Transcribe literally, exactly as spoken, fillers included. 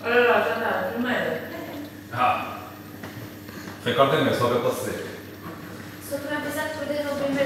Olha lá, já está, a primeira. Ah. Recordem-me, só que eu posso dizer. Só para avisar que perderam o primeiro.